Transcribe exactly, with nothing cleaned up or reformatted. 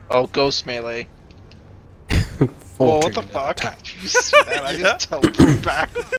Oh, ghost melee. Whoa, what the fuck? attack. Did you see that? I just teleported back.